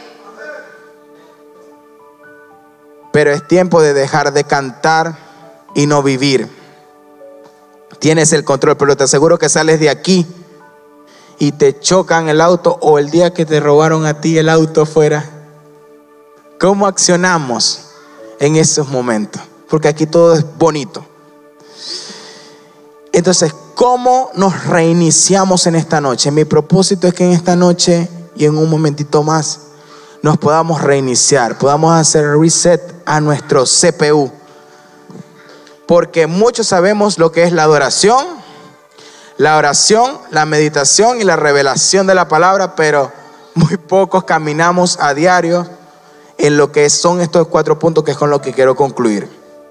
Pero es tiempo de dejar de cantar y no vivir. Tienes el control, pero te aseguro que sales de aquí y te chocan el auto, o el día que te robaron a ti el auto fuera. ¿Cómo accionamos en esos momentos? Porque aquí todo es bonito. Entonces, ¿cómo nos reiniciamos en esta noche? Mi propósito es que en esta noche y en un momentito más nos podamos reiniciar, podamos hacer reset a nuestro CPU. Porque muchos sabemos lo que es la adoración, la oración, la meditación y la revelación de la palabra, pero muy pocos caminamos a diario en lo que son estos 4 puntos, que es con lo que quiero concluir.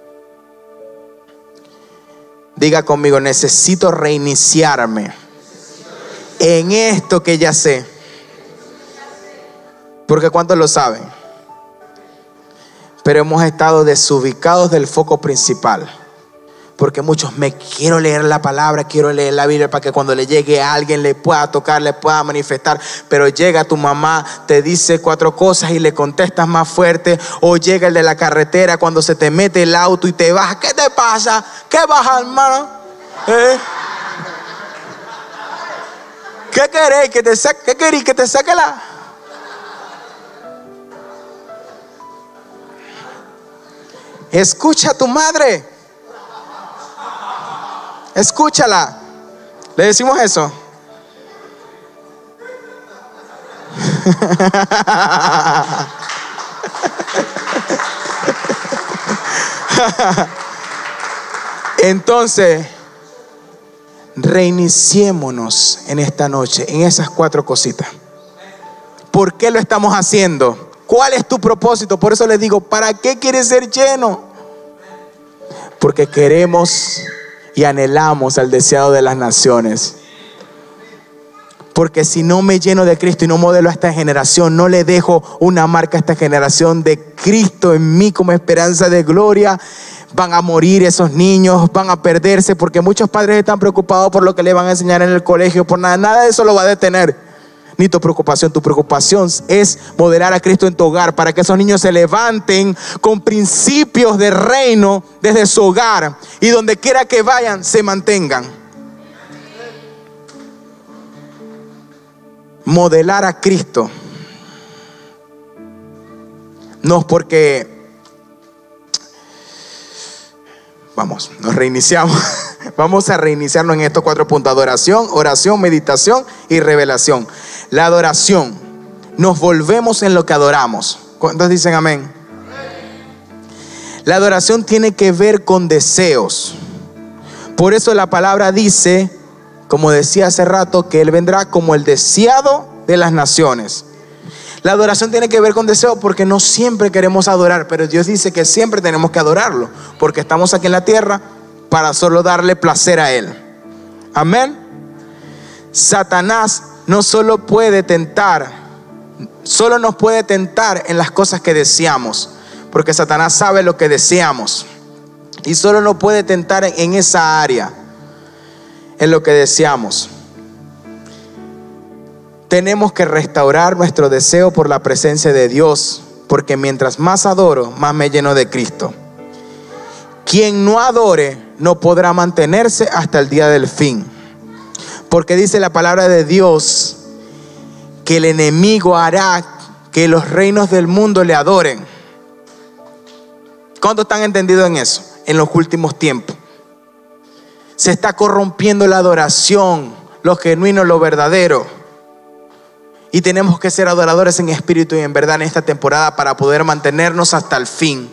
Diga conmigo: necesito reiniciarme en esto que ya sé. Porque ¿cuántos lo saben? pero hemos estado desubicados del foco principal. Porque muchos, me quiero leer la palabra, quiero leer la Biblia para que cuando le llegue a alguien le pueda tocar, le pueda manifestar. Pero llega tu mamá, te dice 4 cosas y le contestas más fuerte. O llega el de la carretera cuando se te mete el auto y te baja. ¿Qué te pasa? ¿Qué baja, hermano? ¿Qué queréis? ¿Qué queréis? ¿Que te saque la...? Escucha a tu madre. Escúchala. Le decimos eso. Entonces, reiniciémonos en esta noche en esas 4 cositas. ¿Por qué lo estamos haciendo? ¿Cuál es tu propósito? Por eso les digo, ¿para qué quieres ser lleno? Porque queremos y anhelamos al deseado de las naciones. Porque si no me lleno de Cristo y no modelo a esta generación, no le dejo una marca a esta generación de Cristo en mí como esperanza de gloria, van a morir esos niños, van a perderse, porque muchos padres están preocupados por lo que le van a enseñar en el colegio, por nada de eso lo va a detener. Ni tu preocupación es modelar a Cristo en tu hogar, para que esos niños se levanten con principios de reino desde su hogar, y donde quiera que vayan se mantengan. Modelar a Cristo. No es porque nos reiniciamos. Vamos a reiniciarnos en estos 4 puntos: adoración, oración, meditación y revelación. La adoración, nos volvemos en lo que adoramos. ¿Cuántos dicen amén? La adoración tiene que ver con deseos. Por eso la palabra dice, como decía hace rato, que Él vendrá como el deseado de las naciones. La adoración tiene que ver con deseo, porque no siempre queremos adorar, pero Dios dice que siempre tenemos que adorarlo, porque estamos aquí en la tierra para solo darle placer a Él. Amén. Satanás no solo puede tentar, solo nos puede tentar en las cosas que deseamos, porque Satanás sabe lo que deseamos, y solo nos puede tentar en esa área, en lo que deseamos. Tenemos que restaurar nuestro deseo por la presencia de Dios, porque mientras más adoro, más me lleno de Cristo. Quien no adore no podrá mantenerse hasta el día del fin, porque dice la palabra de Dios que el enemigo hará que los reinos del mundo le adoren. ¿Cuántos están entendidos en eso? En los últimos tiempos se está corrompiendo la adoración, lo genuino, lo verdadero. Y tenemos que ser adoradores en espíritu y en verdad en esta temporada para poder mantenernos hasta el fin.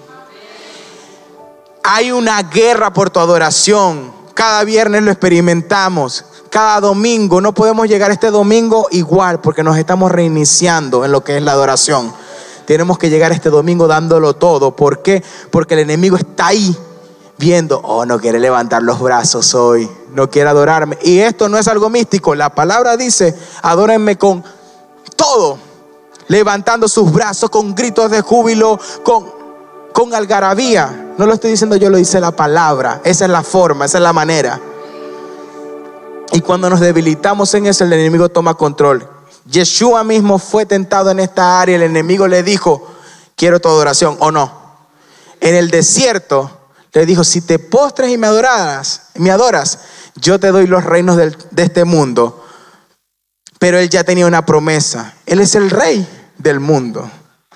Hay una guerra por tu adoración. Cada viernes lo experimentamos. Cada domingo. No podemos llegar este domingo igual, porque nos estamos reiniciando en lo que es la adoración. Tenemos que llegar este domingo dándolo todo. ¿Por qué? Porque el enemigo está ahí viendo, no quiere levantar los brazos hoy, no quiere adorarme. Y esto no es algo místico. La palabra dice, adórenme con todo, levantando sus brazos con gritos de júbilo, con algarabía. No lo estoy diciendo yo, lo dice la palabra. Esa es la forma, esa es la manera. Y cuando nos debilitamos en eso, el enemigo toma control. Yeshua mismo fue tentado en esta área. El enemigo le dijo, quiero tu adoración o no. En el desierto le dijo, si te postras y me adoras, yo te doy los reinos de este mundo. Pero él ya tenía una promesa. Él es el rey del mundo.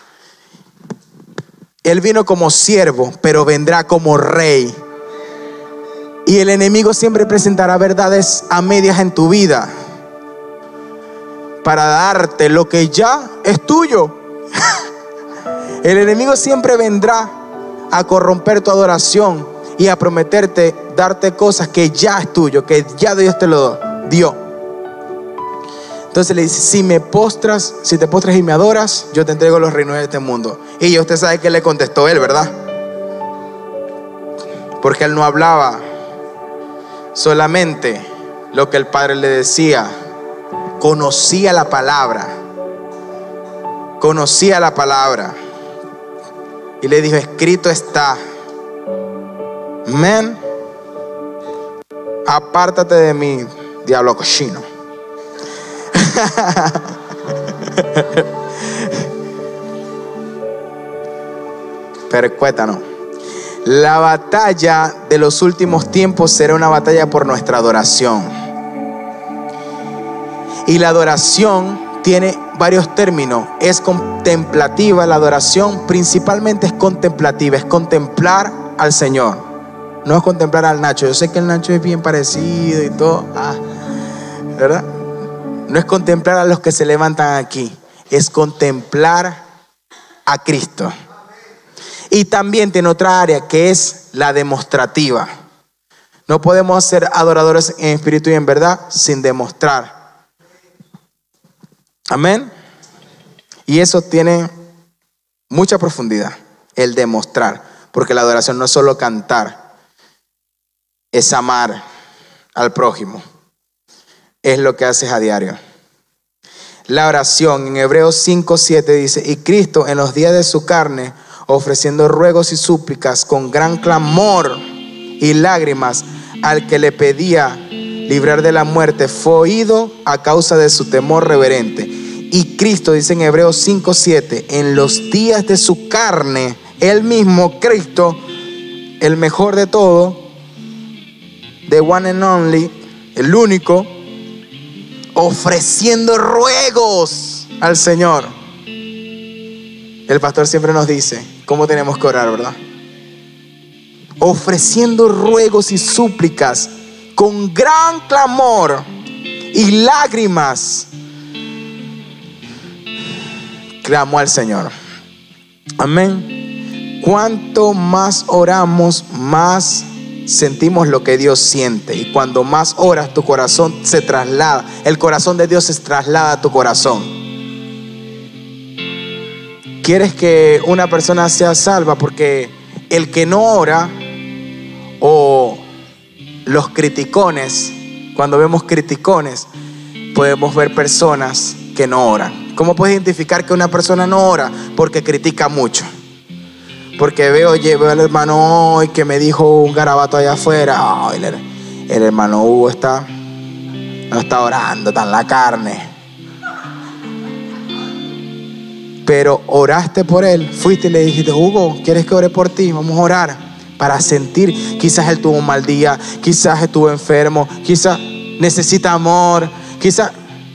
Él vino como siervo, pero vendrá como rey. Y el enemigo siempre presentará verdades a medias en tu vida para darte lo que ya es tuyo. El enemigo siempre vendrá a corromper tu adoración y a prometerte darte cosas que ya es tuyo, que ya Dios te lo dio. Entonces le dice, si te postras y me adoras, yo te entrego los reinos de este mundo. Y ya usted sabe que le contestó él, ¿verdad? Porque él no hablaba solamente lo que el Padre le decía. Conocía la palabra. y le dijo, escrito está. Amén. Apártate de mí, diablo cochino. Percuétanos. La batalla de los últimos tiempos será una batalla por nuestra adoración. Y la adoración tiene varios términos. Es contemplativa. La adoración principalmente es contemplativa. Es contemplar al Señor. No es contemplar al Nacho. Yo sé que el Nacho es bien parecido y todo. ¿Verdad? No es contemplar a los que se levantan aquí. Es contemplar a Cristo. Y también tiene otra área que es la demostrativa. No podemos ser adoradores en espíritu y en verdad sin demostrar. Amén. Y eso tiene mucha profundidad, el demostrar. Porque la adoración no es solo cantar, es amar al prójimo. Es lo que haces a diario. La oración en Hebreos 5:7 dice, y Cristo en los días de su carne, ofreciendo ruegos y súplicas con gran clamor y lágrimas al que le pedía librar de la muerte, fue oído a causa de su temor reverente. Y Cristo, dice en Hebreos 5:7, en los días de su carne, él mismo, Cristo, el mejor de todo, the one and only, el único, ofreciendo ruegos al Señor. El pastor siempre nos dice cómo tenemos que orar, ¿verdad? Ofreciendo ruegos y súplicas con gran clamor y lágrimas, clamó al Señor. Amén. Cuanto más oramos, más sentimos lo que Dios siente. Y cuando más oras, tu corazón se traslada. El corazón de Dios se traslada a tu corazón. ¿Quieres que una persona sea salva? Porque el que no ora, o los criticones, cuando vemos criticones, podemos ver personas que no oran. ¿Cómo puedes identificar que una persona no ora? Porque critica mucho. Porque veo al hermano hoy que me dijo un garabato allá afuera. El hermano Hugo no está orando, está en la carne. Pero oraste por él, fuiste y le dijiste, Hugo, ¿quieres que ore por ti? Vamos a orar para sentir. Quizás él tuvo un mal día, quizás estuvo enfermo, quizás necesita amor, quizás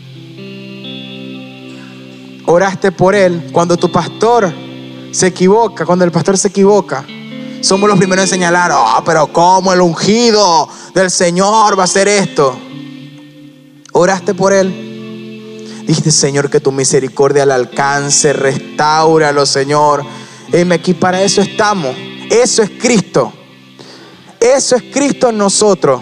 oraste por él. Cuando tu pastor se equivoca, cuando el pastor se equivoca, somos los primeros en señalar, pero ¿cómo el ungido del Señor va a hacer esto? Oraste por él. Dijiste, Señor, que tu misericordia al alcance, restáuralo, Señor. Aquí para eso estamos. Eso es Cristo. Eso es Cristo en nosotros.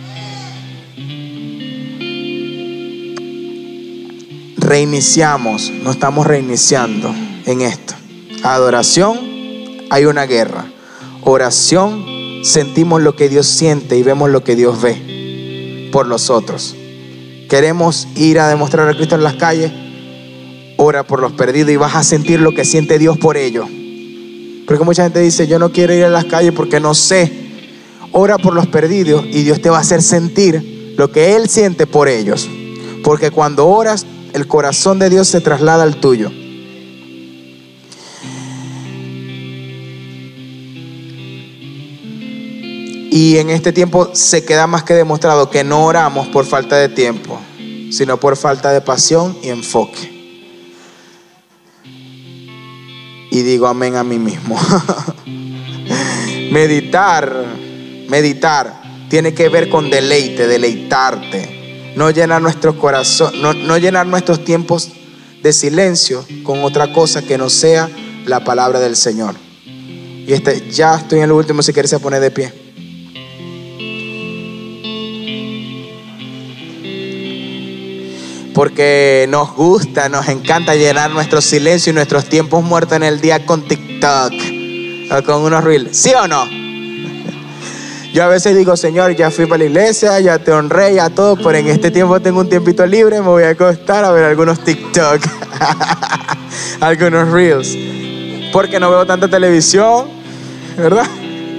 Reiniciamos, no estamos reiniciando en esto. Adoración, hay una guerra. Oración, sentimos lo que Dios siente y vemos lo que Dios ve por los otros. Queremos ir a demostrar a Cristo en las calles. Ora por los perdidos y vas a sentir lo que siente Dios por ellos. Porque mucha gente dice, yo no quiero ir a las calles porque no sé. Ora por los perdidos y Dios te va a hacer sentir lo que Él siente por ellos. Porque cuando oras, el corazón de Dios se traslada al tuyo. Y en este tiempo se queda más que demostrado que no oramos por falta de tiempo, sino por falta de pasión y enfoque. Y digo amén a mí mismo. Meditar tiene que ver con deleitarte. No llenar nuestro corazón, no llenar nuestros tiempos de silencio con otra cosa que no sea la palabra del Señor. Y ya estoy en lo último, si quieres se pone de pie. Porque nos gusta, nos encanta llenar nuestro silencio y nuestros tiempos muertos en el día con TikTok o con unos reels. ¿Sí o no? Yo a veces digo, Señor, ya fui para la iglesia, ya te honré, ya todo, pero en este tiempo tengo un tiempito libre, me voy a acostar a ver algunos TikTok, algunos reels. porque no veo tanta televisión, ¿verdad?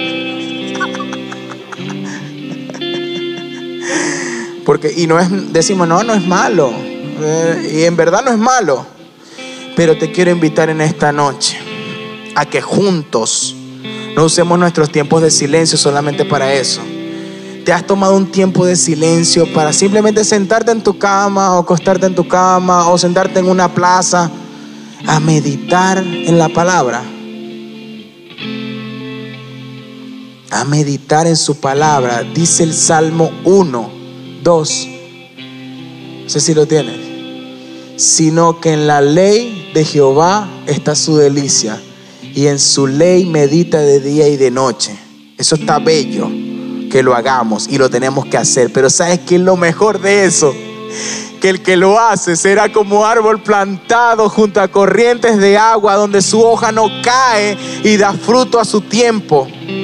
Porque, y no es, decimos, no es malo. Y en verdad no es malo. Pero te quiero invitar en esta noche a que juntos no usemos nuestros tiempos de silencio solamente para eso. ¿Te has tomado un tiempo de silencio para simplemente sentarte en tu cama o acostarte en tu cama o sentarte en una plaza a meditar en la palabra? A meditar en su palabra. Dice el Salmo 1, 2. No sé si lo tienes. Sino que en la ley de Jehová está su delicia, y en su ley medita de día y de noche. Eso está bello que lo hagamos y lo tenemos que hacer. Pero ¿sabes qué es lo mejor de eso? Que el que lo hace será como árbol plantado junto a corrientes de agua, donde su hoja no cae y da fruto a su tiempo.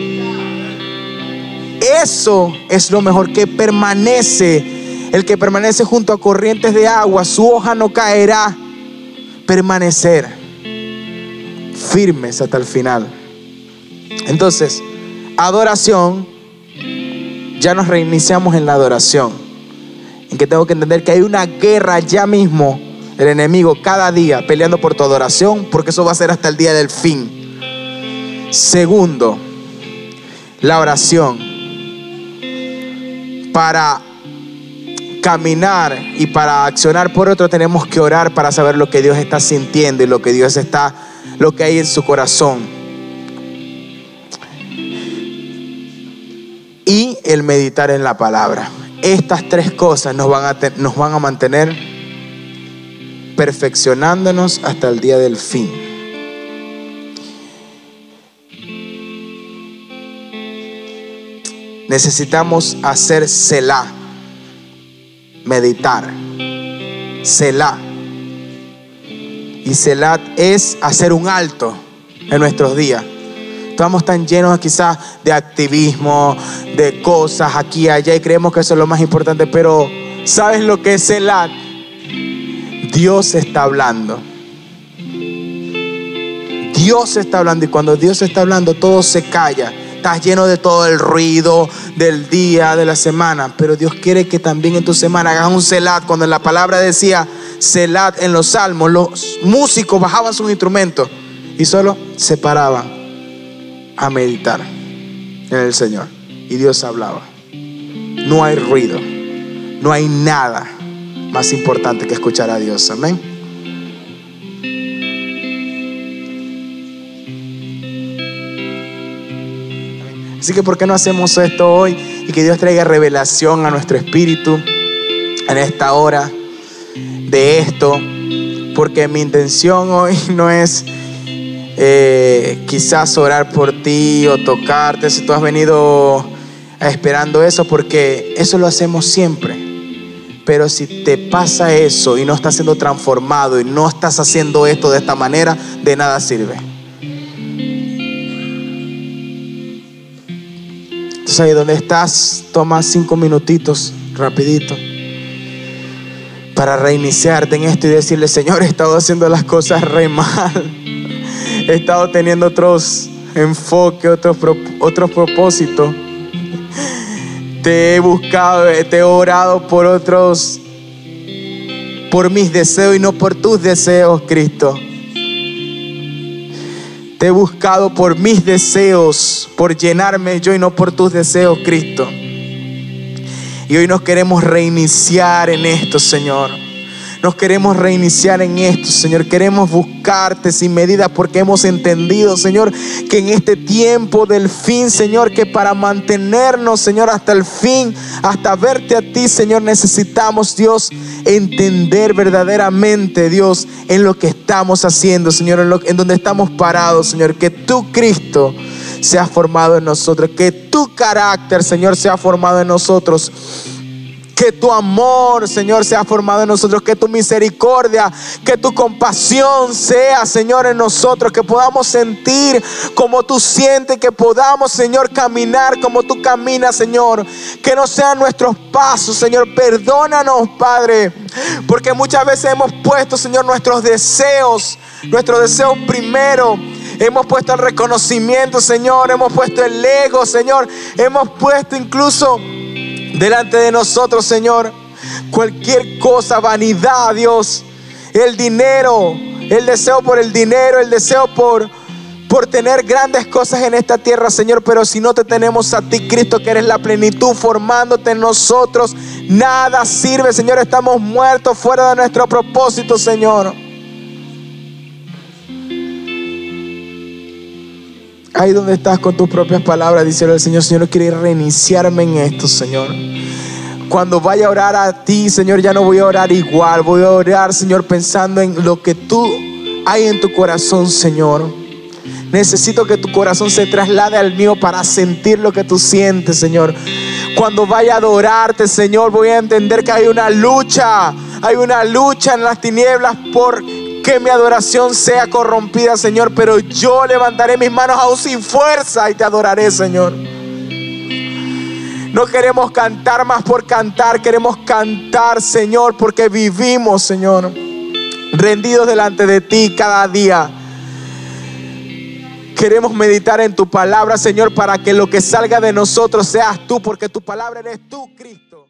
Eso es lo mejor, que permanece. El que permanece junto a corrientes de agua, su hoja no caerá. Permanecer firmes hasta el final. Entonces, adoración. Ya nos reiniciamos en la adoración, en que tengo que entender que hay una guerra ya mismo del enemigo cada día peleando por tu adoración, porque eso va a ser hasta el día del fin. Segundo, la oración. Para caminar y para accionar por otro tenemos que orar para saber lo que Dios está sintiendo y lo que hay en su corazón. Y el meditar en la palabra. Estas tres cosas nos van a mantener perfeccionándonos hasta el día del fin. Necesitamos hacer Selah, meditar. Selah. Y Selah es hacer un alto en nuestros días. Estamos tan llenos quizás de activismo, de cosas aquí y allá, y creemos que eso es lo más importante. Pero ¿sabes lo que es Selah? Dios está hablando. Dios está hablando, y cuando Dios está hablando todo se calla. Estás lleno de todo el ruido del día, de la semana, pero Dios quiere que también en tu semana hagas un Selah. Cuando la palabra decía Selah en los salmos, los músicos bajaban sus instrumentos y solo se paraban a meditar en el Señor, y Dios hablaba. No hay ruido, no hay nada más importante que escuchar a Dios. Amén. Así que ¿por qué no hacemos esto hoy y que Dios traiga revelación a nuestro espíritu en esta hora de esto? Porque mi intención hoy no es quizás orar por ti o tocarte si tú has venido esperando eso, porque eso lo hacemos siempre. Pero si te pasa eso y no estás siendo transformado y no estás haciendo esto de esta manera, de nada sirve. Entonces ahí donde estás, toma 5 minutitos rapidito para reiniciarte en esto y decirle: Señor, he estado haciendo las cosas re mal. He estado teniendo otros enfoques, otros propósitos. Te he buscado, te he orado por otros, por mis deseos y no por tus deseos, Cristo. Te he buscado por mis deseos, por llenarme yo y no por tus deseos, Cristo. Y hoy nos queremos reiniciar en esto, Señor. Nos queremos reiniciar en esto, Señor. Queremos buscarte sin medida, porque hemos entendido, Señor, que en este tiempo del fin, Señor, que para mantenernos, Señor, hasta el fin, hasta verte a ti, Señor, necesitamos, Dios, entender verdaderamente, Dios, en lo que estamos haciendo, Señor, en donde estamos parados, Señor. Que tú, Cristo, sea formado en nosotros. Que tu carácter, Señor, sea formado en nosotros. Que tu amor, Señor, sea formado en nosotros. Que tu misericordia, que tu compasión sea, Señor, en nosotros. Que podamos sentir como tú sientes. Que podamos, Señor, caminar como tú caminas, Señor. Que no sean nuestros pasos, Señor. Perdónanos, Padre, porque muchas veces hemos puesto, Señor, nuestros deseos primero Hemos puesto el reconocimiento, Señor. Hemos puesto el ego, Señor. Hemos puesto incluso delante de nosotros, Señor, cualquier cosa, vanidad, Dios. El dinero, el deseo por el dinero, el deseo por tener grandes cosas en esta tierra, Señor. Pero si no te tenemos a ti, Cristo, que eres la plenitud formándote en nosotros, nada sirve, Señor. Estamos muertos fuera de nuestro propósito, Señor. Ahí donde estás con tus propias palabras, díselo al Señor. Señor, quiero reiniciarme en esto, Señor. Cuando vaya a orar a ti, Señor, ya no voy a orar igual. Voy a orar, Señor, pensando en lo que tú hay en tu corazón, Señor. Necesito que tu corazón se traslade al mío para sentir lo que tú sientes, Señor. Cuando vaya a adorarte, Señor, voy a entender que hay una lucha. Hay una lucha en las tinieblas por que mi adoración sea corrompida, Señor. Pero yo levantaré mis manos aún sin fuerza y te adoraré, Señor. No queremos cantar más por cantar. Queremos cantar, Señor, porque vivimos, Señor, rendidos delante de ti cada día. Queremos meditar en tu palabra, Señor, para que lo que salga de nosotros seas tú, porque tu palabra eres tú, Cristo.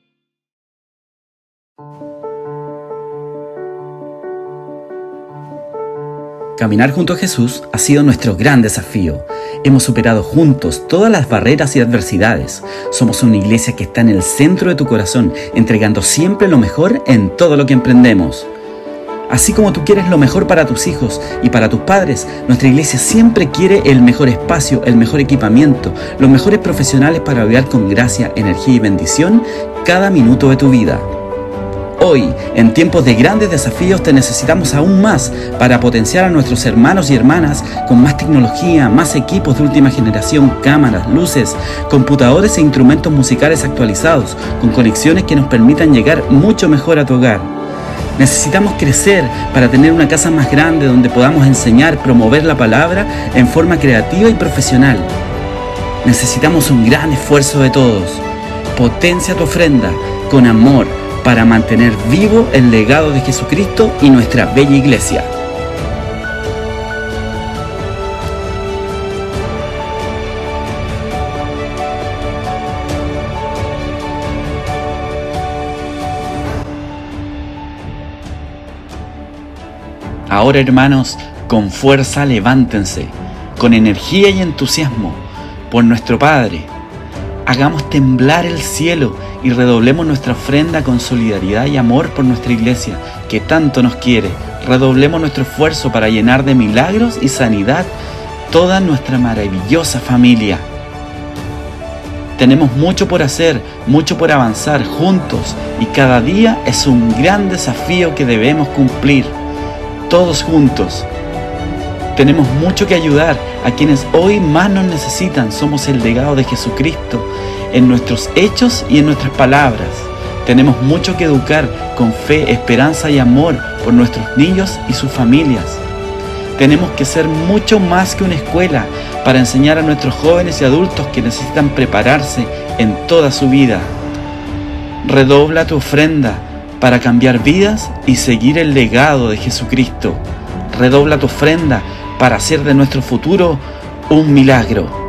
Caminar junto a Jesús ha sido nuestro gran desafío. Hemos superado juntos todas las barreras y adversidades. Somos una iglesia que está en el centro de tu corazón, entregando siempre lo mejor en todo lo que emprendemos. Así como tú quieres lo mejor para tus hijos y para tus padres, nuestra iglesia siempre quiere el mejor espacio, el mejor equipamiento, los mejores profesionales para vivir con gracia, energía y bendición cada minuto de tu vida. Hoy, en tiempos de grandes desafíos, te necesitamos aún más para potenciar a nuestros hermanos y hermanas con más tecnología, más equipos de última generación, cámaras, luces, computadores e instrumentos musicales actualizados, con conexiones que nos permitan llegar mucho mejor a tu hogar. Necesitamos crecer para tener una casa más grande donde podamos enseñar, promover la palabra en forma creativa y profesional. Necesitamos un gran esfuerzo de todos. Potencia tu ofrenda con amor para mantener vivo el legado de Jesucristo y nuestra bella iglesia. Ahora, hermanos, con fuerza levántense, con energía y entusiasmo, por nuestro Padre. Hagamos temblar el cielo y redoblemos nuestra ofrenda con solidaridad y amor por nuestra iglesia, que tanto nos quiere. Redoblemos nuestro esfuerzo para llenar de milagros y sanidad toda nuestra maravillosa familia. Tenemos mucho por hacer, mucho por avanzar juntos, y cada día es un gran desafío que debemos cumplir. Todos juntos. Tenemos mucho que ayudar a quienes hoy más nos necesitan. Somos el legado de Jesucristo en nuestros hechos y en nuestras palabras. Tenemos mucho que educar con fe, esperanza y amor por nuestros niños y sus familias. Tenemos que ser mucho más que una escuela para enseñar a nuestros jóvenes y adultos que necesitan prepararse en toda su vida. Redobla tu ofrenda para cambiar vidas y seguir el legado de Jesucristo. Redobla tu ofrenda para hacer de nuestro futuro un milagro.